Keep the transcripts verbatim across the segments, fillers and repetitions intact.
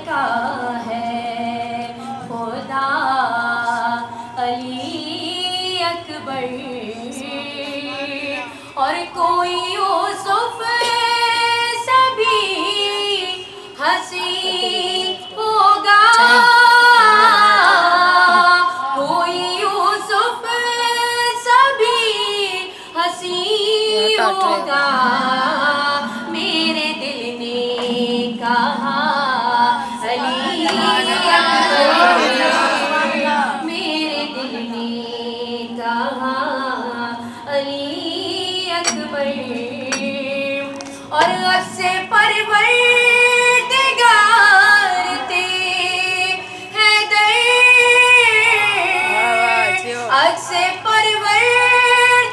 کا ہے خدا علی اکبر، اور کوئی یوسف سبھی ہنسی ہوگا، کوئی یوسف سبھی ہنسی ہوگا، میرے دل نے کہا علی اکبر، میرے دل نے کہا علی اکبر، اور عکس پرور عکس پروردگار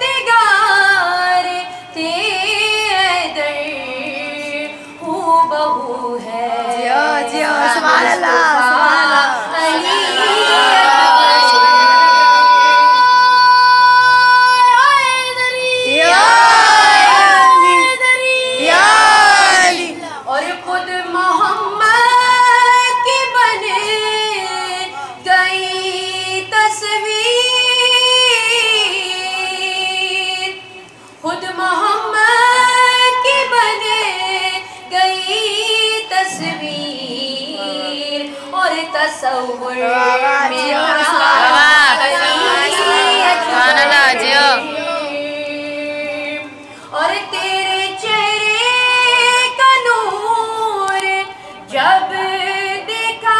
تھے حیدر، ہو بہو ہے سبحان اللہ سبحان اللہ علی اور خود محمد کی بنے گئی تصویر، خود محمد کی بنے گئی تصویر، اور تصور میں اور تیرے چہرے کا نور جب دیکھا،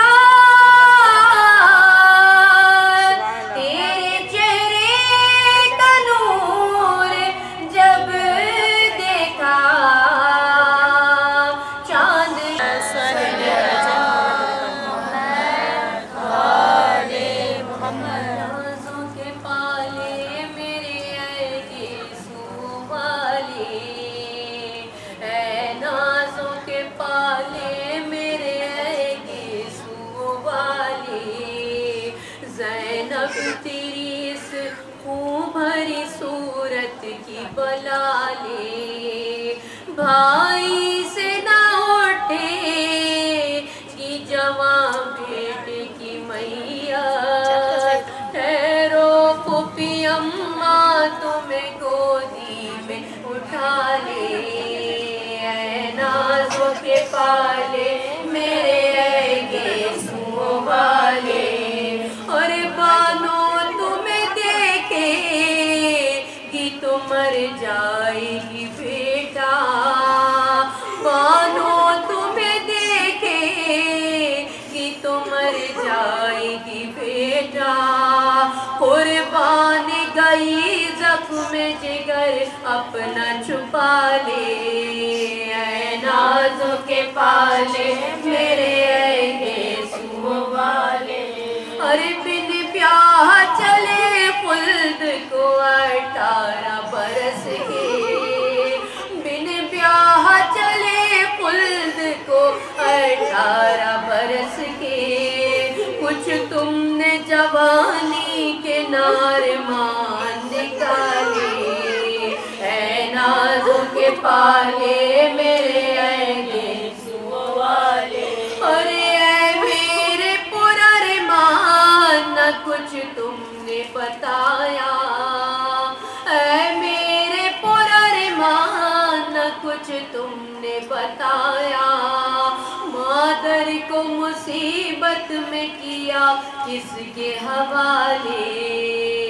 تیرے چہرے کا نور جب دیکھا، چاند نازوں کے پالے میرے اے یسوع والے، اے نازوں کے پالے میرے اے یسوع والے، زینب تیری اس خون بھری صورت کی بلا لے، بھائی سے نہ اٹھے کی جوان بیٹے کی میت، ٹھہرو پھوپھی اماں تمہیں گودی میں اٹھا لے، اے نازوں کے پالے میرے اے یسوع والے، اور بانو تمہیں دیکھے گی تو مر جائے گی بیٹا، بانو تمہیں دیکھے گی تو مر جائے گی بیٹا، قربان گئی زخم جگر اپنا چھپا لے، اے نازوں کے پالے میرے اے یسوع والے، اور بن بیاہ چلے خلد کو اٹھارہ برس کے، بن بیاہ چلے خلد کو اٹھارہ برس کے، کچھ تم نے جوانی کے نارمان نکالے، اے نازوں کے پالے میرے اے یسوع والے، اور اے میرے پرارمان نہ کچھ تم نے بتایا، اے میرے پرارمان نہ کچھ تم نے بتایا، مادر کو مصیبت میں کیا کس کے حوالے،